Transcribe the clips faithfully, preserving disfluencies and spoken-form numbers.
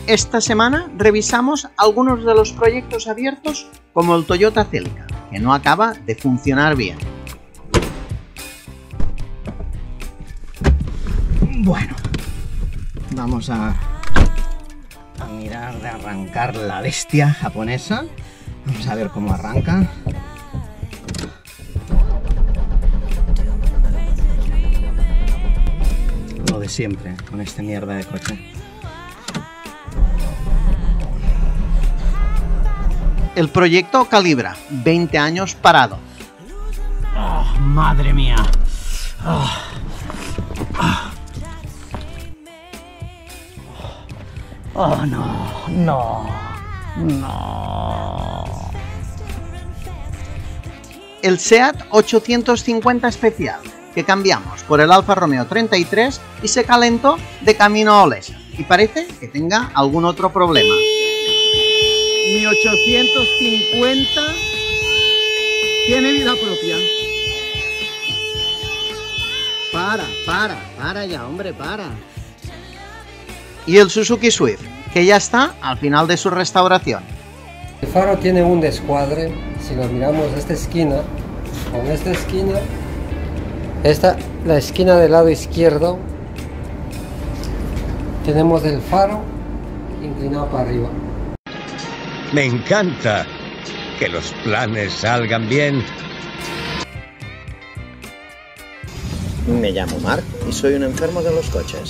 Esta semana revisamos algunos de los proyectos abiertos como el Toyota Celica, que no acaba de funcionar bien. Bueno, vamos a, a mirar de arrancar la bestia japonesa. Vamos a ver cómo arranca. Lo de siempre con este mierda de coche. El proyecto Calibra, veinte años parado. Oh, madre mía. Oh. Oh. Oh, no, no, no. El SEAT ochocientos cincuenta especial, que cambiamos por el Alfa Romeo treinta y tres y se calentó de camino a Olesa. Y parece que tenga algún otro problema. Mi ochocientos cincuenta tiene vida propia. Para, para, para ya, hombre, para. Y el Suzuki Swift, que ya está al final de su restauración. El faro tiene un descuadre, si lo miramos de esta esquina, con esta esquina, esta, la esquina del lado izquierdo, tenemos el faro inclinado para arriba. Me encanta que los planes salgan bien. Me llamo Marc y soy un enfermo de los coches.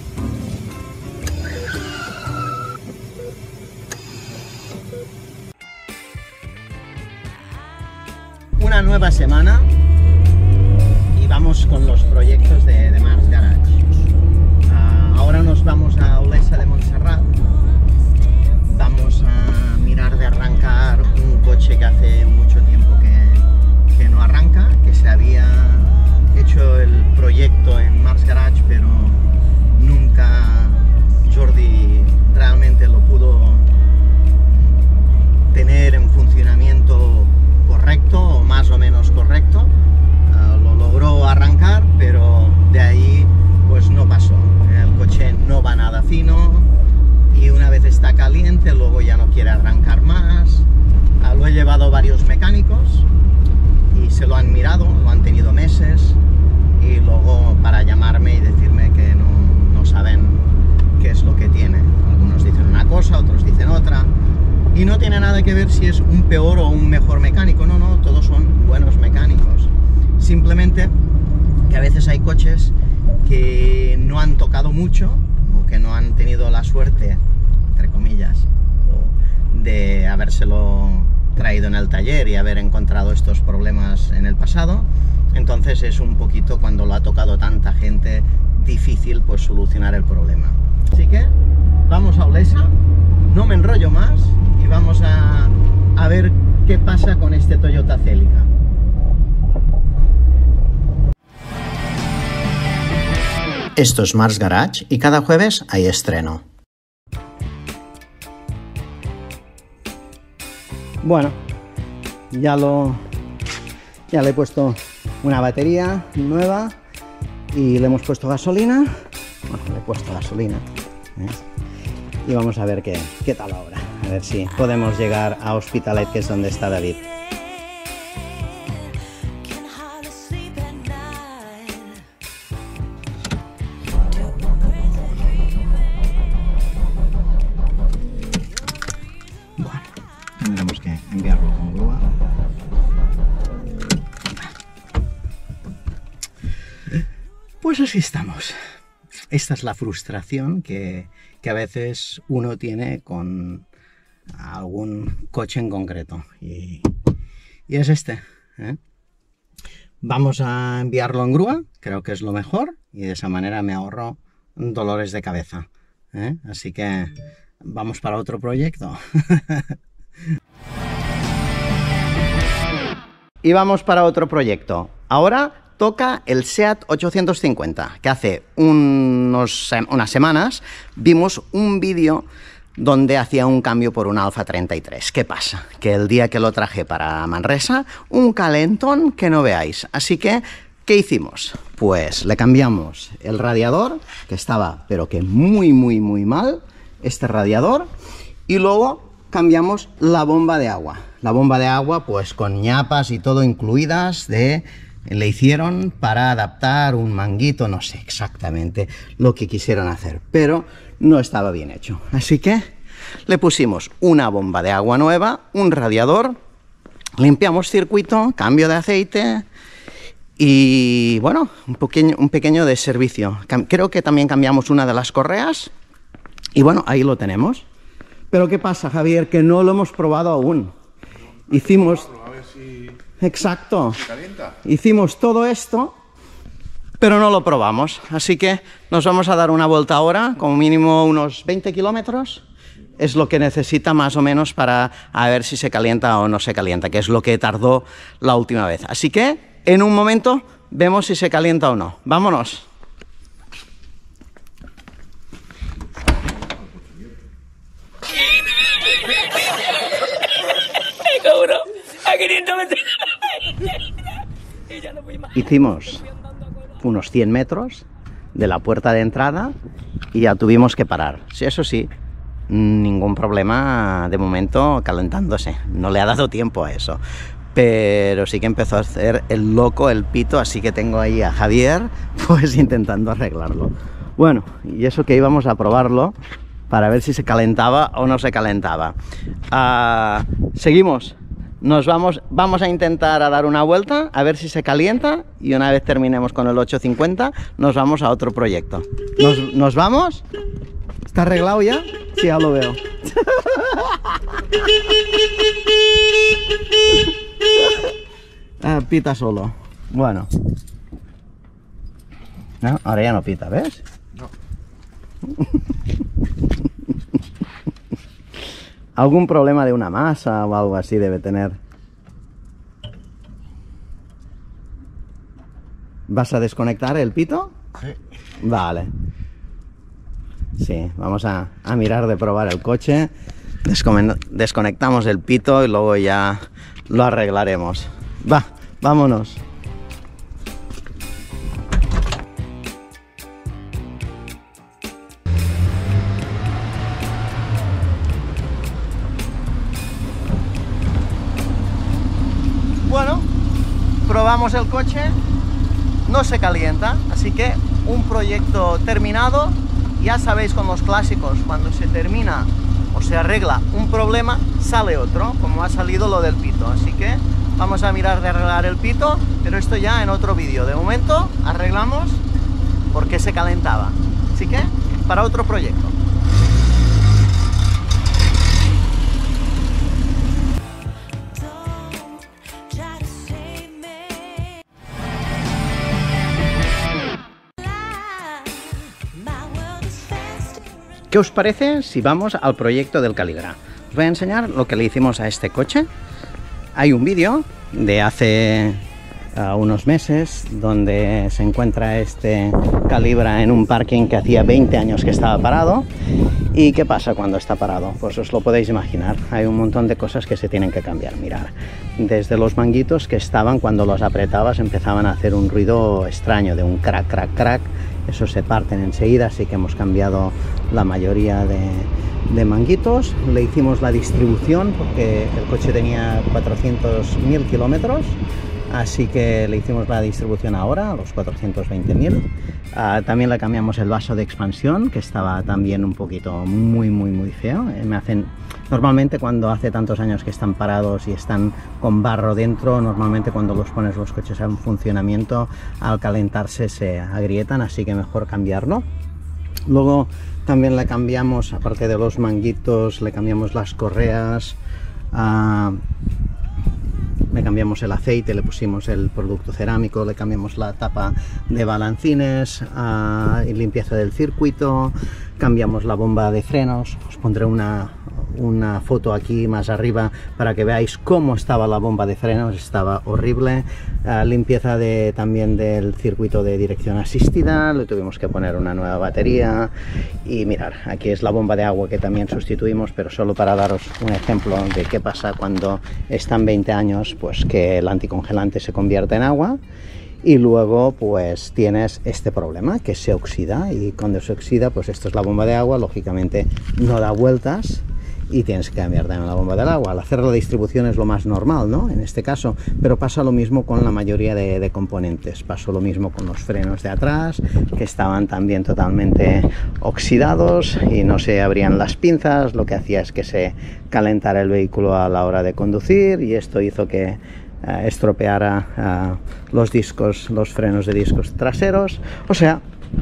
Una nueva semana y vamos con los proyectos de, de Marc's Garage. Uh, ahora nos vamos a Olesa de Montserrat. Vamos a mirar de arrancar un coche que hace mucho tiempo que, que no arranca, que se había hecho el proyecto en Marc's Garage, pero nunca Jordi realmente lo pudo tener en funcionamiento correcto o más o menos correcto. Uh, lo logró arrancar, pero de ahí pues no pasó. El coche no va nada fino y una vez está caliente luego ya no quiere arrancar más. Uh, lo he llevado a varios mecánicos y se lo han mirado, lo han tenido meses y luego para llamarme y decirme que no, no saben qué es lo que tiene. Algunos dicen una cosa, otros dicen otra. Y no tiene nada que ver si es un peor o un mejor mecánico, no, no, todos son buenos mecánicos. Simplemente que a veces hay coches que no han tocado mucho o que no han tenido la suerte, entre comillas, de habérselo traído en el taller y haber encontrado estos problemas en el pasado. Entonces es un poquito, cuando lo ha tocado tanta gente, difícil pues solucionar el problema. Así que vamos a Olesa, no me enrollo más y vamos a, a ver qué pasa con este Toyota Celica. Esto es Marc's Garage y cada jueves hay estreno. Bueno, ya lo ya le he puesto una batería nueva y le hemos puesto gasolina. Bueno, le he puesto gasolina, ¿eh? Y vamos a ver qué, qué tal ahora. A ver si podemos llegar a Hospitalet, que es donde está David. Bueno, tendremos que enviarlo con grúa. Pues así estamos. Esta es la frustración que, que a veces uno tiene con algún coche en concreto. Y, y es este, ¿eh? Vamos a enviarlo en grúa, creo que es lo mejor, y de esa manera me ahorro dolores de cabeza, ¿eh? Así que vamos para otro proyecto. Y vamos para otro proyecto. Ahora toca el SEAT ochocientos cincuenta, que hace unos, unas semanas vimos un vídeo donde hacía un cambio por un Alfa treinta y tres. ¿Qué pasa? Que el día que lo traje para Manresa, un calentón que no veáis. Así que, ¿qué hicimos? Pues le cambiamos el radiador, que estaba pero que muy muy muy mal, este radiador y luego cambiamos la bomba de agua. La bomba de agua pues con ñapas y todo incluidas, de, le hicieron para adaptar un manguito, no sé exactamente lo que quisieron hacer, pero no estaba bien hecho. Así que le pusimos una bomba de agua nueva, un radiador, limpiamos circuito, cambio de aceite y bueno, un pequeño, un pequeño de servicio. Creo que también cambiamos una de las correas y bueno, ahí lo tenemos. Pero ¿qué pasa, Javier? Que no lo hemos probado aún. Hicimos... A ver si... Exacto. ¿Se calienta? Hicimos todo esto, pero no lo probamos. Así que nos vamos a dar una vuelta ahora, como mínimo unos veinte kilómetros. Es lo que necesita más o menos para a ver si se calienta o no se calienta, que es lo que tardó la última vez. Así que en un momento vemos si se calienta o no. ¡Vámonos! Hicimos unos cien metros de la puerta de entrada y ya tuvimos que parar. Sí, eso sí, ningún problema de momento calentándose. No le ha dado tiempo a eso. Pero sí que empezó a hacer el loco, el pito, así que tengo ahí a Javier pues intentando arreglarlo. Bueno, y eso que íbamos a probarlo para ver si se calentaba o no se calentaba. Uh, seguimos. Nos vamos, vamos a intentar a dar una vuelta, a ver si se calienta, y una vez terminemos con el ocho cincuenta, nos vamos a otro proyecto. ¿Nos, nos vamos? ¿Está arreglado ya? Sí, ya lo veo. Ah, pita solo. Bueno. No, ahora ya no pita, ¿ves? No. Algún problema de una masa o algo así debe tener. ¿Vas a desconectar el pito? Sí. Vale. Sí, vamos a, a mirar de probar el coche. Desconectamos el pito y luego ya lo arreglaremos. Va, vámonos. Bueno, probamos el coche, no se calienta, así que un proyecto terminado. Ya sabéis, con los clásicos, cuando se termina o se arregla un problema, sale otro, como ha salido lo del pito. Así que vamos a mirar de arreglar el pito, pero esto ya en otro vídeo. De momento arreglamos porque se calentaba, así que para otro proyecto. ¿Qué os parece si vamos al proyecto del Caligra? Os voy a enseñar lo que le hicimos a este coche. Hay un vídeo de hace uh, unos meses donde se encuentra este Caligra en un parking que hacía veinte años que estaba parado. ¿Y qué pasa cuando está parado? Pues os lo podéis imaginar. Hay un montón de cosas que se tienen que cambiar. Mirad, desde los manguitos que estaban, cuando los apretabas empezaban a hacer un ruido extraño de un crack, crack, crack. Esos se parten enseguida, así que hemos cambiado la mayoría de, de manguitos. Le hicimos la distribución porque el coche tenía cuatrocientos mil kilómetros, así que le hicimos la distribución ahora, a los cuatrocientos veinte mil. Uh, también le cambiamos el vaso de expansión, que estaba también un poquito muy, muy, muy feo. Eh, me hacen... Normalmente cuando hace tantos años que están parados y están con barro dentro, normalmente cuando los pones los coches en funcionamiento, al calentarse se agrietan, así que mejor cambiarlo. Luego también le cambiamos, aparte de los manguitos, le cambiamos las correas, uh, le cambiamos el aceite, le pusimos el producto cerámico, le cambiamos la tapa de balancines, uh, y limpieza del circuito, cambiamos la bomba de frenos. Os pondré una, una foto aquí más arriba para que veáis cómo estaba la bomba de frenos, estaba horrible. Uh, limpieza de, también del circuito de dirección asistida, le tuvimos que poner una nueva batería. Y mirad, aquí es la bomba de agua que también sustituimos, pero solo para daros un ejemplo de qué pasa cuando están veinte años, pues que el anticongelante se convierte en agua. y luego pues tienes este problema que se oxida, y cuando se oxida pues esto es la bomba de agua, lógicamente no da vueltas y tienes que cambiar también la bomba del agua. Al hacer la distribución es lo más normal, ¿no? En este caso, pero pasa lo mismo con la mayoría de, de componentes. Pasó lo mismo con los frenos de atrás, que estaban también totalmente oxidados y no se abrían las pinzas, lo que hacía es que se calentara el vehículo a la hora de conducir, y esto hizo que uh, estropeara uh, los discos, los frenos de discos traseros. O sea,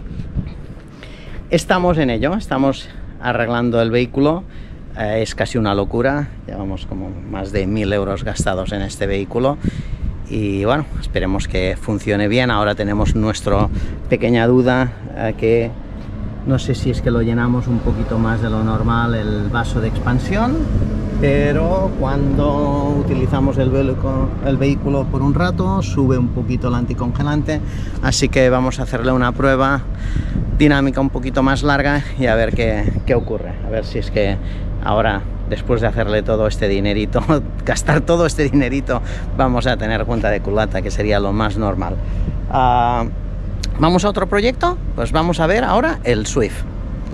estamos en ello, estamos arreglando el vehículo. Eh, es casi una locura, llevamos como más de mil euros gastados en este vehículo y bueno, esperemos que funcione bien. Ahora tenemos nuestra pequeña duda, eh, que no sé si es que lo llenamos un poquito más de lo normal el vaso de expansión, pero cuando utilizamos el vehículo, el vehículo por un rato sube un poquito el anticongelante, así que vamos a hacerle una prueba dinámica un poquito más larga y a ver qué, qué ocurre, a ver si es que ahora, después de hacerle todo este dinerito, gastar todo este dinerito, vamos a tener junta de culata, que sería lo más normal. Uh, ¿Vamos a otro proyecto? Pues vamos a ver ahora el Swift.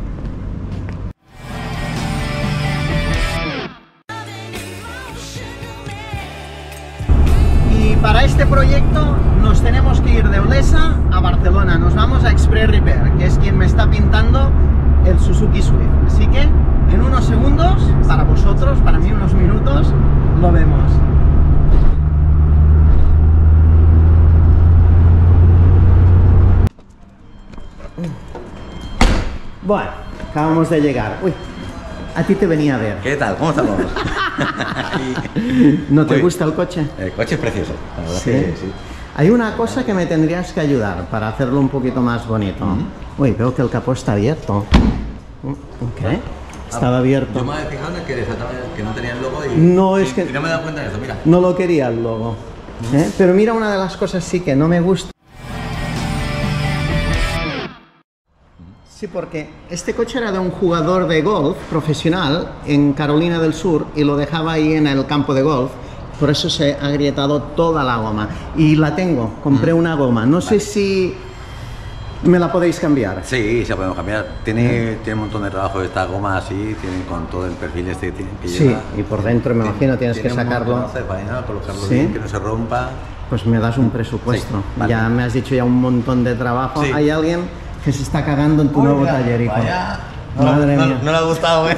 Y para este proyecto nos tenemos que ir de Olesa a Barcelona. Nos vamos a Express Repair, que es quien me está pintando el Suzuki Swift. Así que en unos segundos, para vosotros, para mí unos minutos, lo vemos. Bueno, acabamos de llegar. Uy, a ti te venía a ver. ¿Qué tal? ¿Cómo estamos? ¿No te Muy gusta el coche? El coche es precioso, la verdad. ¿Sí? Que sí. Hay una cosa que me tendrías que ayudar para hacerlo un poquito más bonito. Uh-huh. Uy, veo que el capó está abierto. ¿Qué? Estaba abierto. Yo me había fijado en que, que no tenía el logo y no, es y, que y no me he dado cuenta de esto, mira. No lo quería el logo. ¿Eh? Pero mira, una de las cosas sí que no me gusta. Sí, porque este coche era de un jugador de golf profesional en Carolina del Sur y lo dejaba ahí en el campo de golf. Por eso se ha agrietado toda la goma. Y la tengo, compré una goma. No sé si me la podéis cambiar. Sí, se la podemos cambiar. Tiene, tiene un montón de trabajo esta goma así, tiene con todo el perfil este que tiene que Sí, lleva. y por dentro me imagino tienes tiene que sacarlo. Un montón de faena, colocarlo ¿Sí? bien, que no se rompa. Pues me das un presupuesto. Sí, vale. Ya me has dicho ya un montón de trabajo. Sí. Hay alguien que se está cagando en tu Oiga, nuevo taller, hijo. Vaya. Madre no, mía. No, no le ha gustado, ¿eh?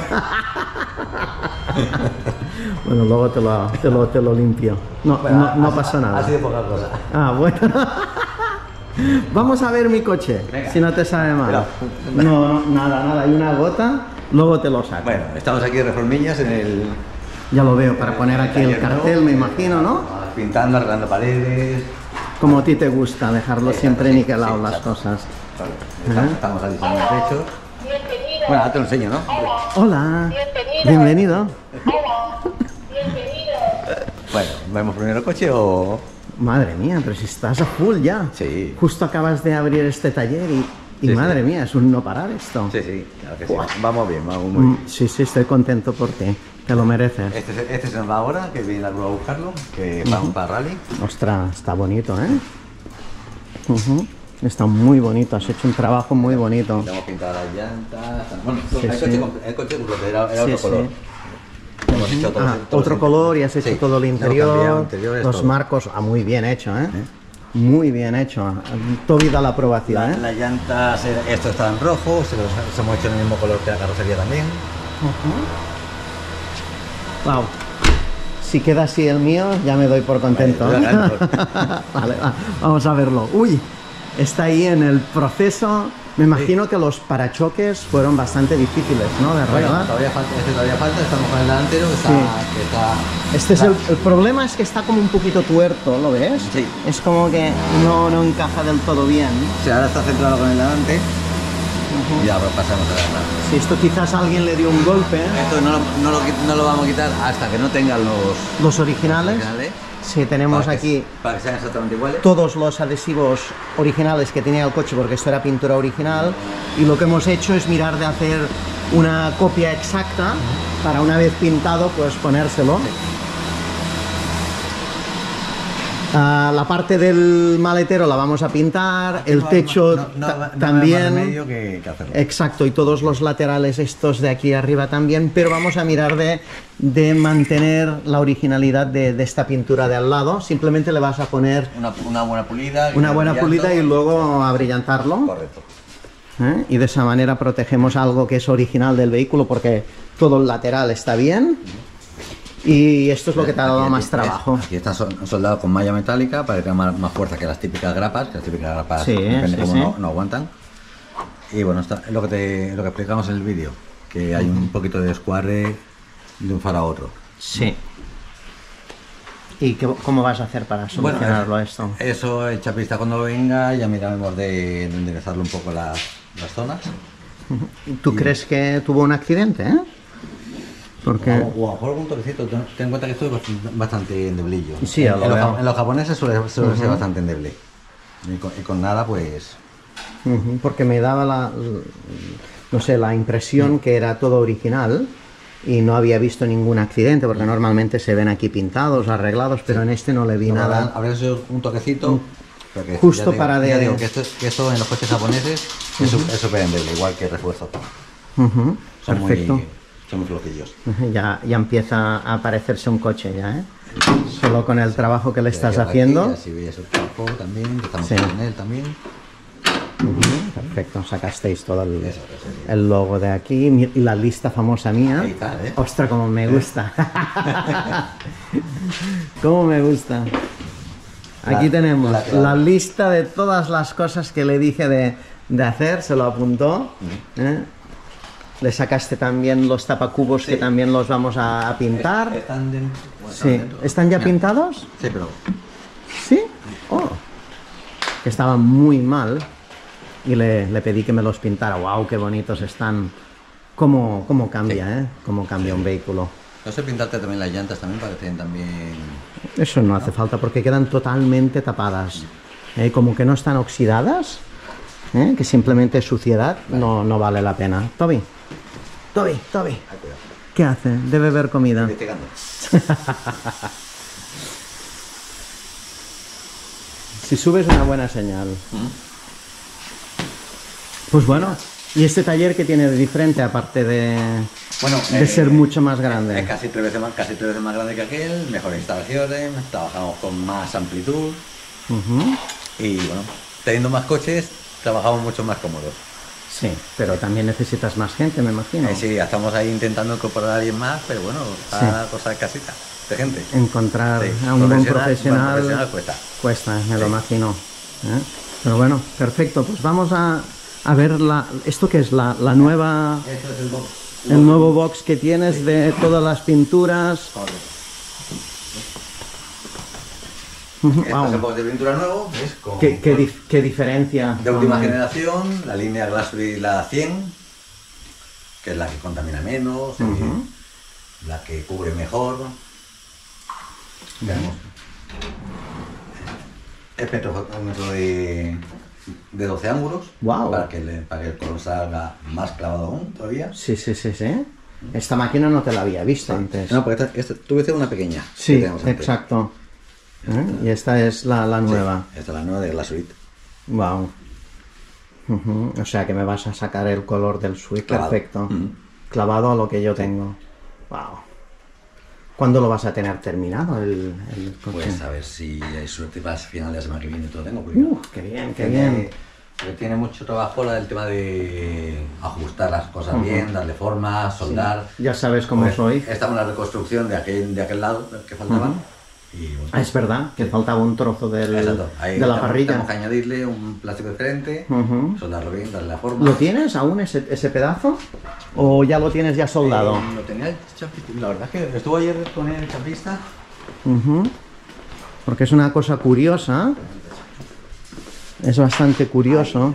Bueno, luego te lo, te lo, te lo limpio. No, Bueno, no, no ha, pasa nada. Ha sido poca cosa. Ah, bueno. Vamos a ver mi coche, Venga. si no te sabe mal. Pero, no, no, nada, nada. Hay una gota, luego te lo saco. Bueno, estamos aquí de reformillas en el... Ya lo veo, para poner aquí el taller cartel, nuevo. me imagino, ¿no? Pintando, arreglando paredes. Como a ti te gusta, dejarlo Sí, siempre sí, niquelado sí, las exacto. cosas. Vale, Estamos, estamos alisando el techo. Bienvenido. Bueno, ahora te lo enseño, ¿no? Hola. Bienvenido. Bienvenido. Hola. Bienvenido. Bueno, ¿vemos primero el coche o...? Madre mía, pero si estás a full ya. Sí. Justo acabas de abrir este taller y, y Sí, madre sí. mía, es un no parar esto. Sí, sí, claro que sí. Buah. Vamos bien, vamos muy Mm, bien. sí, sí, estoy contento por ti. Te lo mereces. Este, se- este se nos va ahora, que viene la grúa a buscarlo, que vamos para rally. Ostras, está bonito, ¿eh? Ujú. Está muy bonito, has hecho un trabajo muy bonito. Le hemos pintado las llantas. Bueno, Sí, el, sí. coche, compl- el coche completo era, era Sí, otro sí. color. Hemos hecho todos- Ah, todos otro los- color y has hecho Sí, todo el lo hemos cambiado, interior, interiores, los todo. marcos, ah, muy bien hecho, ¿eh? Muy bien hecho. Todo da la aprobación, La- ¿eh? Las llantas, era- esto estaba en rojo, se los se hemos hecho en el mismo color que la carrocería también. Wow. Si queda así el mío, ya me doy por contento. Vale, Vale, voy a ganar. va, vamos a verlo. Uy, está ahí en el proceso. Me imagino que los parachoques fueron bastante difíciles, ¿no? De Bueno, arreglar. todavía falta, este todavía falta, estamos con el delantero que está... Sí. Que está Este es el, el problema es que está como un poquito tuerto, ¿lo ves? Sí. Es como que no, no encaja del todo bien. O sea, ahora está centrado con el delante y ahora pasamos a la Si esto quizás alguien le dio un golpe, Esto no lo, no, lo, qui- no lo vamos a quitar hasta que no tengan los los originales. originales. Sí, tenemos para que- aquí para que sean exactamente iguales. todos los adhesivos originales que tenía el coche, porque esto era pintura original, y lo que hemos hecho es mirar de hacer una copia exacta para una vez pintado pues ponérselo. Uh, la parte del maletero la vamos a pintar, el techo no, no, no, no también. Más remedio que, que hacerlo. Exacto, y todos los laterales estos de aquí arriba también, pero vamos a mirar de, de mantener la originalidad de, de esta pintura de al lado. Simplemente le vas a poner Una, una buena pulida. una buena pulida y luego abrillantarlo. Correcto. ¿Eh? Y de esa manera protegemos algo que es original del vehículo porque todo el lateral está bien. Y esto es lo que te ha dado Aquí, más aquí, trabajo. Aquí está soldado con malla metálica para que tenga más, más fuerza que las típicas grapas, que las típicas grapas Sí, depende sí, cómo sí. No, no aguantan. Y bueno, está, es lo que, te, lo que explicamos en el vídeo, que hay un poquito de descuadre de un faro a otro. Sí. ¿Y qué, cómo vas a hacer para solucionarlo Bueno, esto? Eso el chapista cuando venga ya miraremos de, de enderezarle un poco las, las zonas. ¿Tú crees que tuvo un accidente, eh? Porque... O, o a lo mejor algún toquecito, ten, ten en cuenta que esto es bastante, bastante endeblillo. Sí, en, ya lo en, los, veo. ja- en los japoneses suele, suele ser Ujú. bastante endeble. Y con, y con nada, pues. Ujú, porque me daba la, no sé, la impresión que era todo original y no había visto ningún accidente, porque normalmente se ven aquí pintados, arreglados, pero en este no le vi No, nada. Habría sido un toquecito. porque Justo ya digo- para de- ya digo que esto, que esto en los coches japoneses es su- es súper endeble, igual que el refuerzo. Ujú, Son perfecto. muy, son muy flojillos. Ujú, Ya, ya empieza a parecerse un coche ya, ¿eh? Solo con el trabajo que le estás Aquí, haciendo. así veis el cuerpo también, que estamos Sí. en él también. Ujú, perfecto, sacasteis todo el, Eso, eso, eso. el logo de aquí mi- y la lista famosa mía. Ahí está, ¿eh? Ostras, como me gusta. Cómo me gusta. Aquí La- tenemos la la, clave. lista de todas las cosas que le dije de, de hacer, se lo apuntó. ¿eh? Le sacaste también los tapacubos que también los vamos a, a pintar. Están dentro. bueno, Sí. dentro. ¿Están ya Mira. pintados? Sí, pero. ¿Sí? Oh. Que estaban muy mal y le, le pedí que me los pintara. ¡Wow! ¡Qué bonitos están! ¿Cómo, cómo cambia, eh? ¿Cómo cambia un vehículo? No sé pintarte también las llantas también para que estén también. Eso no hace falta porque quedan totalmente tapadas. ¿eh? Como que no están oxidadas, ¿eh? Que simplemente es suciedad, no, no vale la pena. Toby, Toby, Toby, Ah, cuidado. ¿qué hace? Debe ver comida. Investigando. Si subes una buena señal. Pues bueno, ¿y este taller qué tiene de diferente aparte de, Bueno, de eh, ser mucho más Es grande? casi tres veces más, casi tres veces más grande que aquel, mejores instalaciones, trabajamos con más amplitud Ujú. y bueno, teniendo más coches, trabajamos mucho más cómodos. Sí, pero también necesitas más gente, me imagino. Eh, sí, estamos ahí intentando incorporar a alguien más, pero bueno, está la cosa casita de gente. Encontrar Sí, a un buen profesional- profesional, buen profesional cuesta. cuesta, me lo Sí. imagino. ¿eh? Pero bueno, perfecto, pues vamos a, a ver la, esto que es la, la nueva, Esto es el box. el nuevo box que tienes de todas las pinturas. Ujú, Este wow. es el box de pintura nuevo, ¿ves? Con- ¿Qué, qué, dif- qué diferencia? de última con el- generación, la línea Glassfree la cien, que es la que contamina menos, eh, Ujú. la que cubre mejor. Veamos. Espectrómetro de, de doce ángulos, Guau. para, que le- para que el color salga más clavado aún todavía. Sí, sí, sí, sí. Esta máquina no te la había visto antes. No, porque esta, esta, tuve una pequeña. que Sí, teníamos antes. exacto. ¿Eh? Y esta es la, la Sí, nueva. esta es la nueva de Glassfree. Wow. Ujú, o sea que me vas a sacar el color del suite. Clavado. Perfecto. Ujú. Clavado a lo que yo tengo. Wow. ¿Cuándo lo vas a tener terminado el, el coche? Pues a ver si hay suerte para el final de la semana que viene todo tengo. porque Uh, qué bien, qué tiene- bien. porque tiene mucho trabajo la del tema de ajustar las cosas bien, darle forma, soldar. Ya sabes cómo Pues, soy. Esta es una reconstrucción de aquel, de aquel lado que faltaba. Ujú. Y bueno, Ah, es verdad que faltaba un trozo del, exacto. Ahí de la tenemos- parrilla. Tenemos que añadirle un plástico diferente, Ujú. soldarlo bien, darle la forma. ¿Lo tienes aún ese, ese pedazo? ¿O ya lo tienes ya soldado? Eh, lo tenía el chapista. La verdad es que estuvo ayer con el chapista. Ujú. Porque es una cosa curiosa. Es bastante curioso.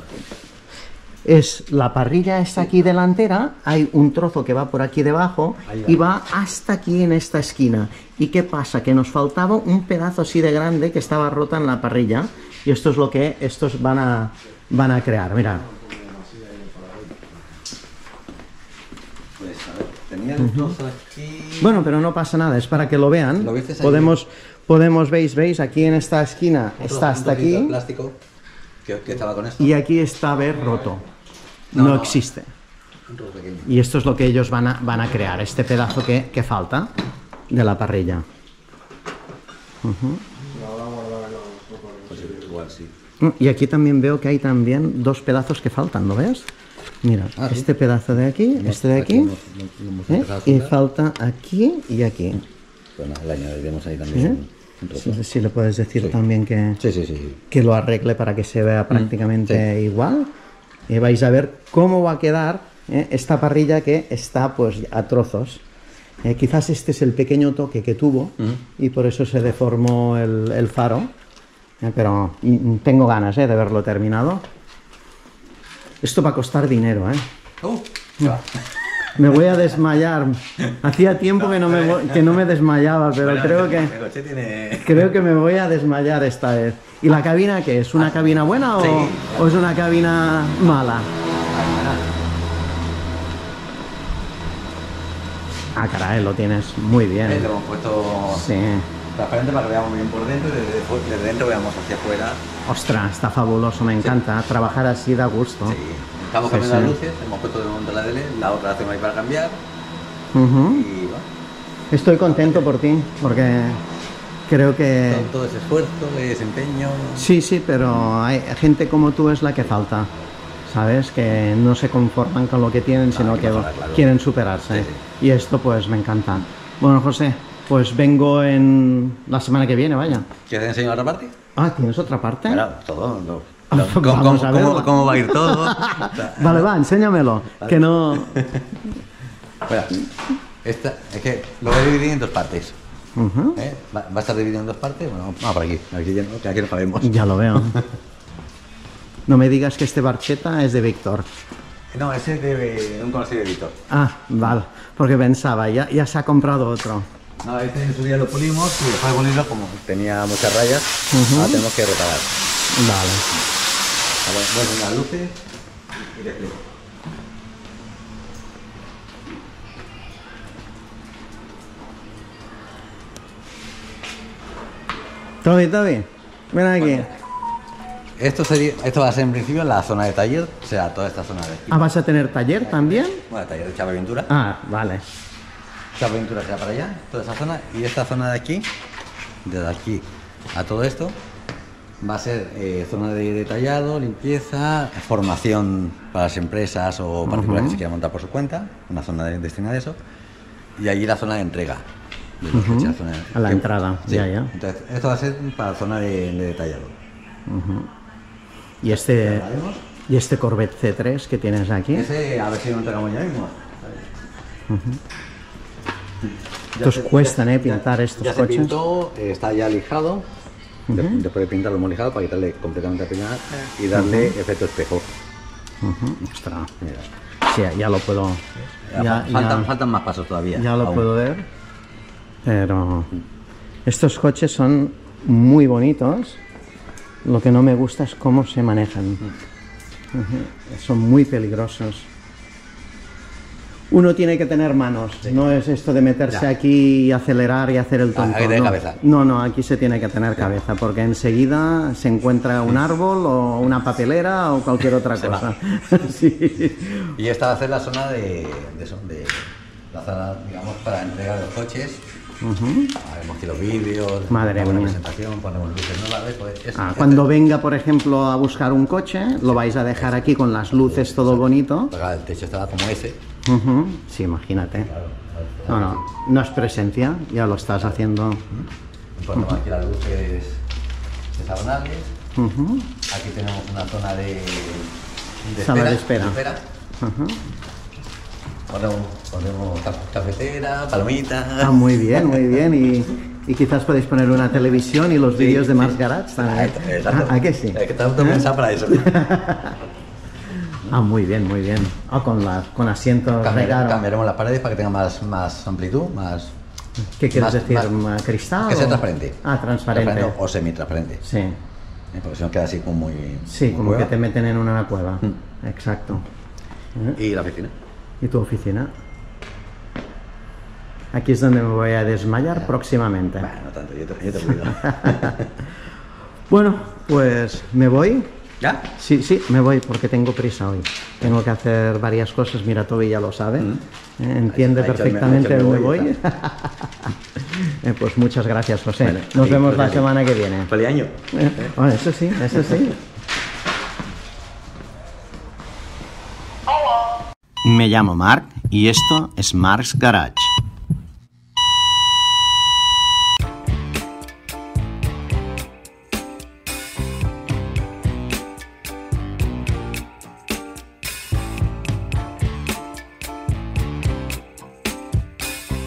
Es la parrilla está aquí delantera, hay un trozo que va por aquí debajo Ahí va. y va hasta aquí en esta esquina. ¿Y qué pasa? Que nos faltaba un pedazo así de grande que estaba rota en la parrilla y esto es lo que estos van a, van a crear. Mira, Pues a ver. Tenía el trozo aquí. Bueno, pero no pasa nada, es para que lo vean. ¿Lo viste ahí? Podemos, podemos, veis, veis, aquí en esta esquina Otro- está hasta un trocito de aquí plástico que, que estaba con esto. y aquí está a ver roto. No, No, no. existe. Un trozo pequeño. Y esto es lo que ellos van a, van a crear, este pedazo que, que falta de la parrilla. Pues igual sí. Mm, Y aquí también veo que hay también dos pedazos que faltan, ¿lo ves? Mira, Ah, sí. este pedazo de aquí, este de aquí, hemos- lo- lo hemos ¿eh? empezado a y soldar. falta aquí y aquí. Bueno, le añadiremos ahí también un trozo. No sé si le puedes decir Sí. también que, Sí, sí, sí. que lo arregle para que se vea prácticamente igual. Y vais a ver cómo va a quedar ¿eh? esta parrilla que está pues a trozos. Eh, quizás este es el pequeño toque que tuvo y por eso se deformó el, el faro. Eh, pero mm, tengo ganas ¿eh? de verlo terminado. Esto va a costar dinero, ¿eh? ¡Uh! Se va. Me voy a desmayar. Hacía tiempo que no me, vo- que no me desmayaba, pero Bueno, creo el- que... El coche tiene. Creo que me voy a desmayar esta vez. ¿Y la cabina qué es? ¿Una cabina buena o, Sí. o es una cabina mala? Ah, caray, lo tienes muy bien. Eh, Le hemos puesto Sí. transparente para que veamos bien por dentro y desde, fu- desde dentro veamos hacia afuera. Ostras, está fabuloso, me encanta. Trabajar así da gusto. Sí. Estamos Sí, cambiando sí. las luces, hemos puesto de momento la de L E D, la otra la tengo ahí para cambiar. Ujú. Y bueno, Estoy contento por ti, porque creo que... todo, todo ese esfuerzo, ese empeño. Sí, sí, pero hay gente como tú es la que falta. ¿Sabes? Que no se conforman con lo que tienen, sino hay que que mejorar, claro. quieren superarse. Sí, Y esto pues me encanta. Bueno, José, pues vengo en la semana que viene, vaya. ¿Quieres enseñar otra parte? Ah, ¿tienes otra parte? Bueno, todo. lo- Ah, lo- ¿Cómo, vamos cómo- a verlo. cómo- cómo va a ir todo? Vale, va, enséñamelo. Que no... Bueno, esta, es que lo voy a dividir en dos partes. Ujú. ¿eh? Va, va a estar dividido en dos partes. Bueno, vamos por aquí. Aquí, ya no- que aquí no cabemos. Ya lo veo. No me digas que este Barcheta es de Víctor. No, ese es de un conocido de Víctor. Ah, vale. Porque pensaba, ya, ya se ha comprado otro. No, este en su día lo pulimos y después de pulirlo, como tenía muchas rayas, Ujú. ahora tenemos que reparar. Vale. A ver, voy a poner las luces y le explico. Toby, Toby, ven aquí. Esto, sería, esto va a ser en principio la zona de taller, o sea, toda esta zona de aquí. Ah, ¿vas a tener taller también? Bueno, taller de chapa y pintura. Ah, vale. Chapa y pintura será para allá, toda esa zona. Y esta zona de aquí, desde aquí a todo esto, va a ser eh, zona de detallado, limpieza, formación para las empresas o particulares que se quieran montar por su cuenta, una zona de, destinada a eso. Y allí la zona de entrega. De los coches, la zona de- A la que- entrada, sí. ya, ya. Entonces, esto va a ser para la zona de, de detallado. Y este, ¿La vemos? y este Corvette C tres que tienes aquí. Ese, a ver si lo entregamos ya mismo. Estos cuestan, eh, pintar estos ya coches. Se pintó, eh, está ya lijado. De- Después de pintarlo hemos lijado para quitarle completamente a pinar y darle efecto espejo. Ujú, ostras. Mira. Sí, ya lo puedo. Ya Ya, fa- faltan, ya- faltan más pasos todavía. ya lo aún. puedo ver. Pero estos coches son muy bonitos. Lo que no me gusta es cómo se manejan. Ujú, son muy peligrosos. Uno tiene que tener manos, no es esto de meterse Ya. aquí y acelerar y hacer el Ah, hay tonto. que tener no. cabeza. no, no, aquí se tiene que tener cabeza, porque enseguida se encuentra un árbol o una papelera o cualquier otra Se cosa. Sí. Y esta va a ser la zona de, de, eso, de la zona, digamos, para entregar los coches. Haremos aquí los vídeos, Madre una buena mía. presentación, ponemos luces nuevas. Pues es- Ah, es- cuando venga, por ejemplo, a buscar un coche, lo vais a dejar aquí con las luces, todo bonito. Acá el techo estaba como ese. Ujú, sí, imagínate. No, no, no es presencia, ya lo estás haciendo. Ponemos aquí las luces hexagonales. Ujú. Aquí tenemos una zona de, de Sala de espera. Ujú. Ponemos, ponemos caf- cafetera, palomitas. Ah, muy bien, muy bien. Y, y quizás podéis poner una televisión y los Sí, vídeos de sí. Mars Garage también. Exacto, exacto. Ah, ¿a que sí? Es que está todo pensado para eso. Ah, muy bien, muy bien. Ah, con, la, con asientos Cambiare- regalo. cambiaremos las paredes para que tenga más, más amplitud, más. ¿Qué quieres más- decir? más- ¿Cristal? Que sea o- transparente. Ah, transparente. O semitransparente. Sí, ¿eh? Porque si no queda así como muy. sí, muy como que cueva. te meten en una cueva. Mm. Exacto. Y la oficina. ¿Y tu oficina? Aquí es donde me voy a desmayar próximamente. Bueno, no tanto, yo te, yo te cuido. Bueno, pues me voy. ¿Ya? Sí, sí, me voy porque tengo prisa hoy. Tengo que hacer varias cosas, mira, Toby ya lo sabe. Mm. Eh, entiende Ha hecho- ha hecho el me- perfectamente ha hecho el dónde me voy. voy y Eh, pues muchas gracias, José. Vale, Nos aquí, vemos pues la aquí. semana que viene. Feliz año. Eh, bueno, eso sí, eso sí. Me llamo Mark y esto es Mark's Garage.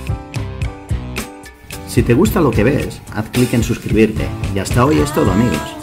Si te gusta lo que ves, haz clic en suscribirte. Y hasta hoy es todo, amigos.